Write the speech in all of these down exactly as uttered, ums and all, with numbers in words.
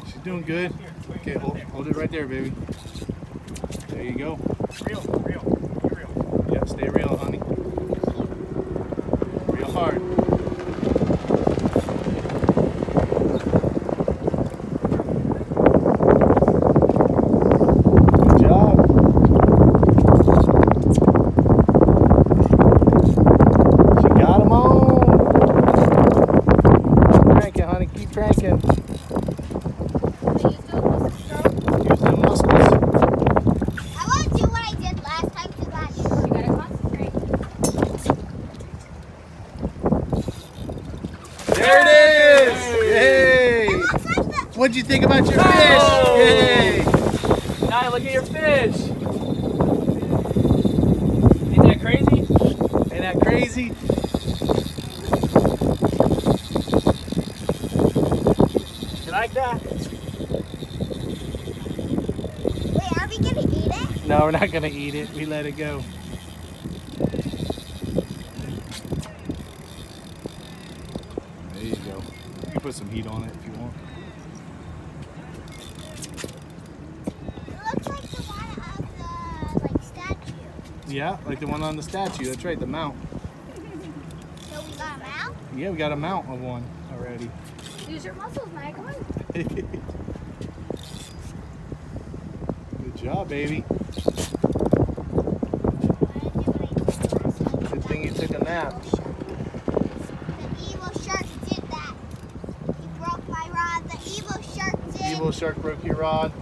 She's doing good. Okay, hold, hold it right there, baby. There you go. Real, real, be real. Yep, stay real, honey. Real hard. Good job. She got him on. Keep cranking, honey. Keep cranking. Use them muscles. I want to do what I did last time to last. You gotta concentrate. There it is! Yay! It looks like the What'd you think about your Oh! fish? Yay! Now look at your fish. Ain't that crazy? Ain't that crazy? You like that? Wait, are we gonna eat it? No, we're not gonna eat it. We let it go. There you go. You can put some heat on it if you want. It looks like the one of the like statue. Yeah, like the one on the statue. That's right, the mount. So we got them out? Yeah, we got a mount of one already. Use your muscles, Mike. Come on. Good job, baby. Good thing you took a nap. The evil shark did that. He broke my rod. The evil shark did. Evil shark broke your rod.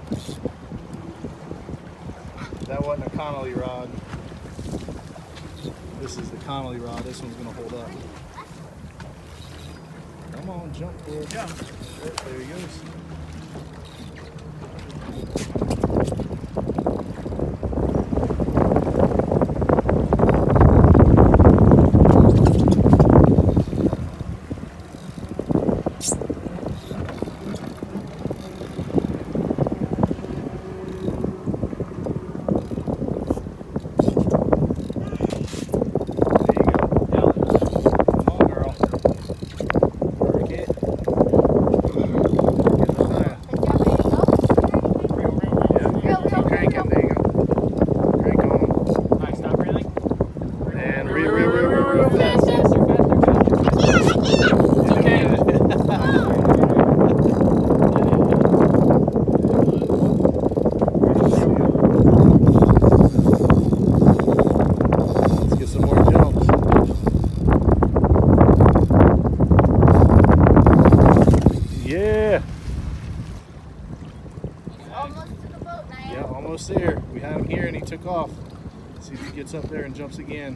That wasn't a Connolly rod. This is the Connolly rod. This one's gonna hold up. Come on, jump for it. Jump. There, there he goes. There. We had him here and he took off. Let's see if he gets up there and jumps again.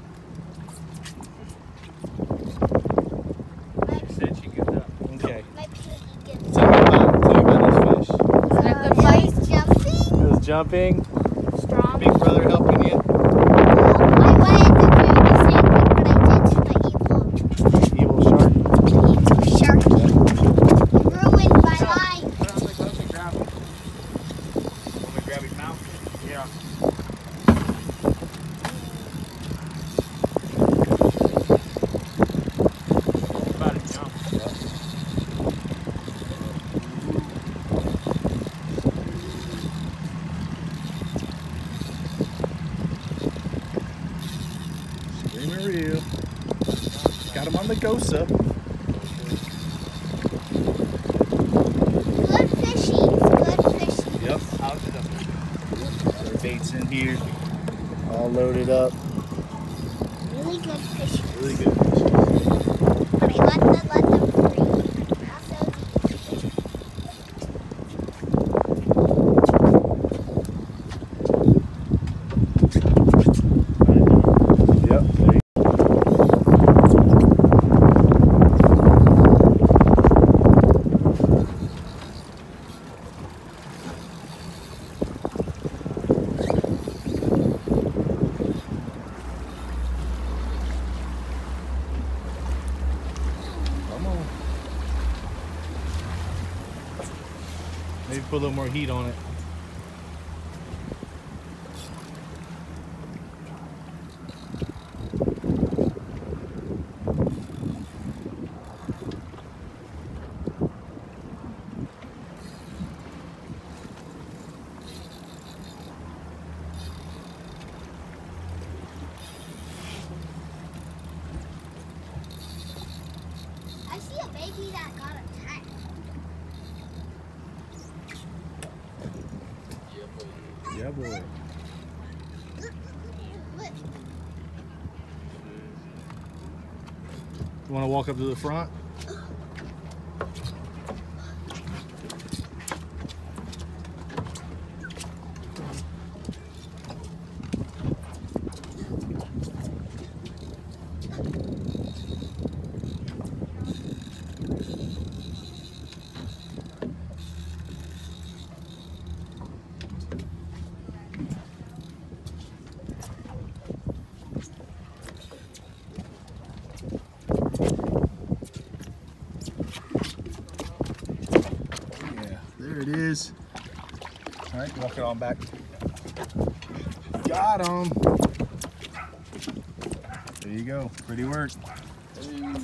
She said she gets up. Okay. My piggy gets Tell me about, tell me about this fish. Is that the fight? Jumping? It was jumping. Strong. Big brother helping you. I wanted to do the same thing, but I did to the evil, Evil shark. the evil shark. Ruined my life. Put it on the glove and grab him. Want me to grab his mouth? Yeah. About to jump. Screaming real. Got him on the Gosa. Good fishies, good fishies. Yep. Out to the Our bait's in here. All loaded up. Really good fishies. Really good fish. But I let them, let them free. Also, Yep. There you Come on. Maybe put a little more heat on it. Yeah, boy. You want to walk up to the front? There it is. All right, walk it on back. Got him. There you go. Pretty work. Hey.